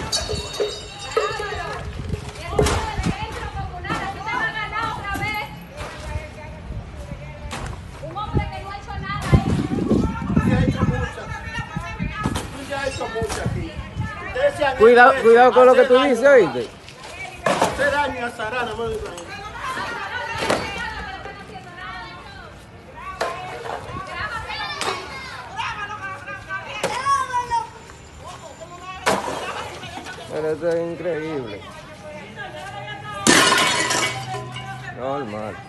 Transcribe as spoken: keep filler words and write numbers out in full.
Cuidado, cuidado con lo que tú dices, oíste. Hace daño a Sarana, no. Pero eso es increíble. Normal.